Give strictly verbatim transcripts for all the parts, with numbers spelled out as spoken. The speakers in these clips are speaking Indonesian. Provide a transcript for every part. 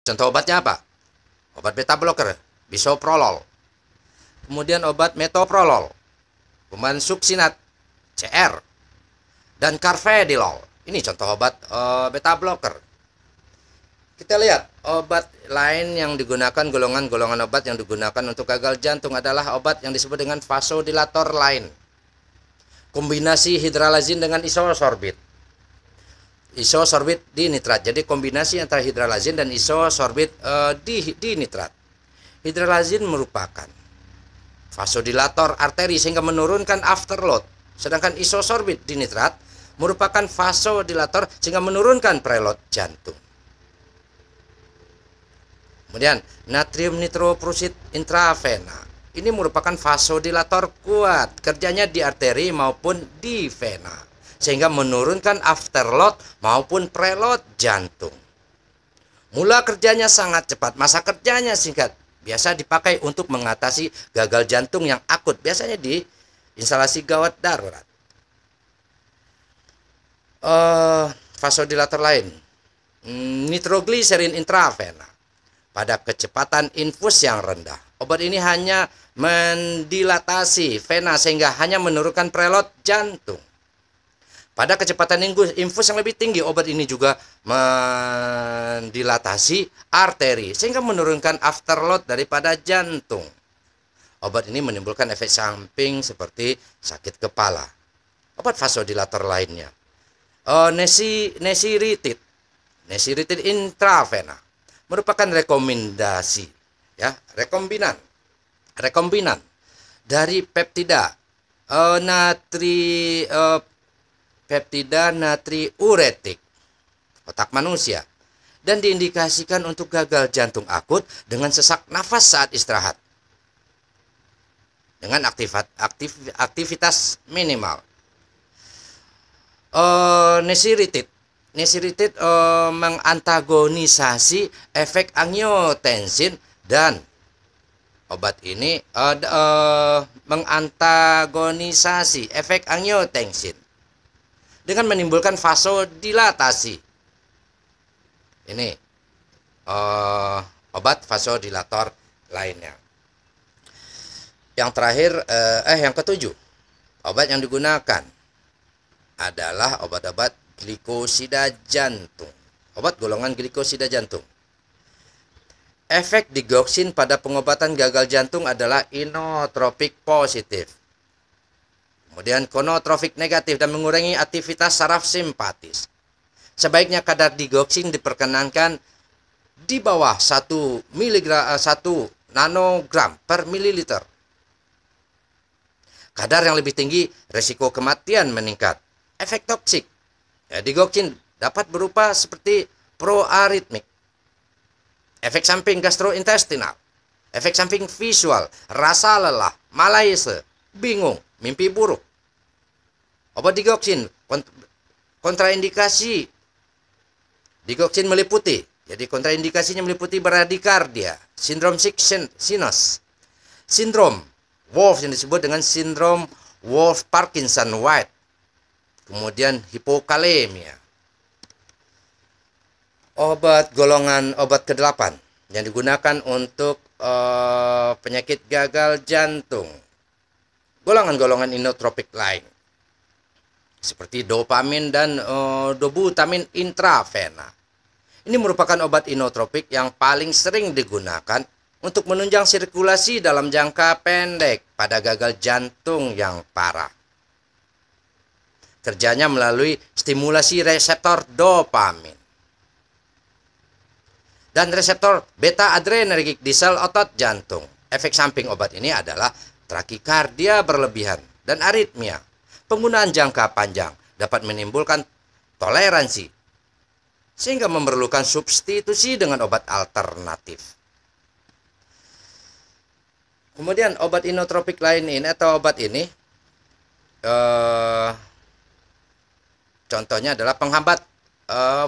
Contoh obatnya apa? Obat beta blocker, bisoprolol. Kemudian obat metoprolol, kemudian suksinat, C R, dan carvedilol. Ini contoh obat uh, beta blocker. Kita lihat obat lain yang digunakan, golongan-golongan obat yang digunakan untuk gagal jantung adalah obat yang disebut dengan vasodilator lain. Kombinasi hidralazin dengan isosorbit. Isosorbit di nitrat. Jadi kombinasi antara hidralazin dan isosorbit uh, di, di nitrat. Hidralazin merupakan vasodilator arteri sehingga menurunkan afterload. Sedangkan isosorbit di nitrat merupakan vasodilator sehingga menurunkan preload jantung. Kemudian natrium nitroprusid intravena. Ini merupakan vasodilator kuat, kerjanya di arteri maupun di vena, sehingga menurunkan afterload maupun preload jantung. Mula kerjanya sangat cepat, masa kerjanya singkat. Biasa dipakai untuk mengatasi gagal jantung yang akut, biasanya di instalasi gawat darurat. Uh, vasodilator lain, nitrogliserin intravena. Pada kecepatan infus yang rendah, obat ini hanya mendilatasi vena sehingga hanya menurunkan preload jantung. Pada kecepatan infus yang lebih tinggi, obat ini juga mendilatasi arteri sehingga menurunkan afterload daripada jantung. Obat ini menimbulkan efek samping seperti sakit kepala. Obat vasodilator lainnya, oh, nesi, nesiritid, nesiritid intravena, merupakan rekomendasi, ya, rekombinan, rekombinan dari peptida uh, natri uh, peptida natriuretik otak manusia dan diindikasikan untuk gagal jantung akut dengan sesak nafas saat istirahat dengan aktivitas, aktiv, aktivitas minimal. Uh, nesiritid Nesiritid uh, mengantagonisasi efek angiotensin dan obat ini uh, uh, mengantagonisasi efek angiotensin dengan menimbulkan vasodilatasi. Ini uh, obat vasodilator lainnya. Yang terakhir, uh, eh yang ketujuh, obat yang digunakan adalah obat-obat glikosida jantung. Obat golongan glikosida jantung. Efek digoxin pada pengobatan gagal jantung adalah inotropik positif. Kemudian konotropik negatif dan mengurangi aktivitas saraf simpatis. Sebaiknya kadar digoxin diperkenankan di bawah satu miligram satu nanogram per mililiter. Kadar yang lebih tinggi, resiko kematian meningkat. Efek toksik, ya, digoxin dapat berupa seperti proaritmik, efek samping gastrointestinal, efek samping visual, rasa lelah, malaise, bingung, mimpi buruk. Obat digoxin kontraindikasi digoxin meliputi, jadi kontraindikasinya meliputi bradikardia, sindrom sinus, sindrom Wolff yang disebut dengan sindrom Wolff-Parkinson-White, kemudian hipokalemia. Obat golongan obat kedelapan yang digunakan untuk uh, penyakit gagal jantung, golongan-golongan inotropik lain seperti dopamin dan uh, dobutamin intravena. Ini merupakan obat inotropik yang paling sering digunakan untuk menunjang sirkulasi dalam jangka pendek pada gagal jantung yang parah. Kerjanya melalui stimulasi reseptor dopamin dan reseptor beta adrenergik di sel otot jantung. Efek samping obat ini adalah takikardia berlebihan dan aritmia. Penggunaan jangka panjang dapat menimbulkan toleransi sehingga memerlukan substitusi dengan obat alternatif. Kemudian obat inotropik lain ini atau obat ini eh, contohnya adalah penghambat eh,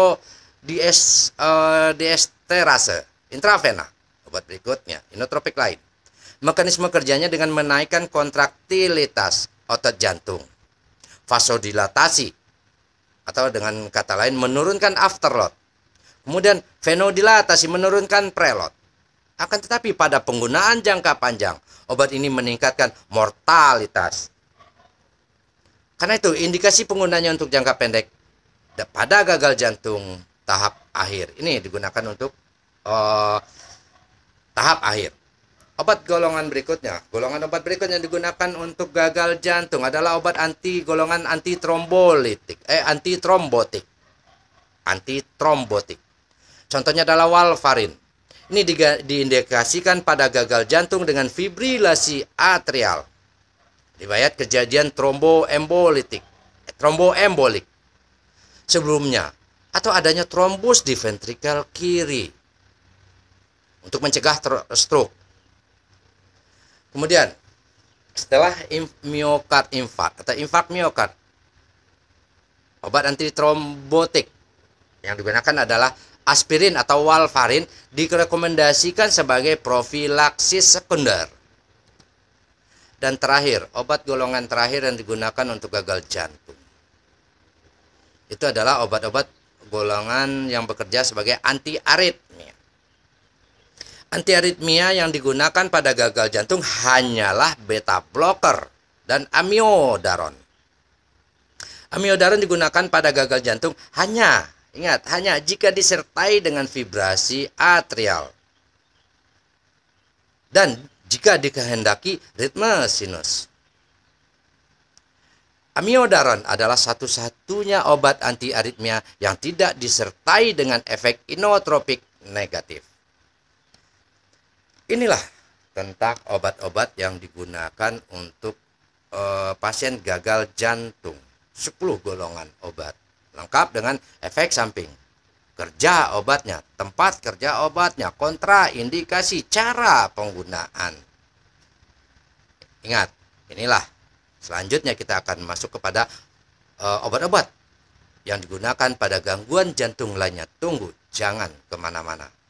fosfodiesterase intravena. Obat berikutnya inotropik lain. Mekanisme kerjanya dengan menaikkan kontraktilitas otot jantung, vasodilatasi, atau dengan kata lain menurunkan afterload, Kemudian venodilatasi menurunkan preload. Akan tetapi pada penggunaan jangka panjang, obat ini meningkatkan mortalitas. Karena itu indikasi penggunanya untuk jangka pendek pada gagal jantung tahap akhir. Ini digunakan untuk uh, tahap akhir. Obat golongan berikutnya, golongan obat berikutnya yang digunakan untuk gagal jantung adalah obat anti golongan antitrombolitik, eh antitrombotik. Antitrombotik. Contohnya adalah warfarin. Ini diindikasikan pada gagal jantung dengan fibrilasi atrial. Riwayat kejadian tromboembolitik, eh, tromboembolik sebelumnya atau adanya trombus di ventrikel kiri untuk mencegah stroke. Kemudian setelah miokard infark atau infark miokard, obat antitrombotik yang digunakan adalah aspirin atau warfarin, direkomendasikan sebagai profilaksis sekunder. Dan terakhir, obat golongan terakhir yang digunakan untuk gagal jantung, itu adalah obat-obat golongan yang bekerja sebagai antiaritmia. Antiaritmia yang digunakan pada gagal jantung hanyalah beta blocker dan amiodaron. Amiodaron digunakan pada gagal jantung hanya, ingat, hanya jika disertai dengan vibrasi atrial dan jika dikehendaki ritme sinus. Amiodaron adalah satu-satunya obat antiaritmia yang tidak disertai dengan efek inotropik negatif. Inilah tentang obat-obat yang digunakan untuk e, pasien gagal jantung. sepuluh golongan obat. Lengkap dengan efek samping. Kerja obatnya, tempat kerja obatnya, kontraindikasi, cara penggunaan. Ingat, inilah. Selanjutnya kita akan masuk kepada obat-obat e, yang digunakan pada gangguan jantung lainnya. Tunggu, jangan kemana-mana.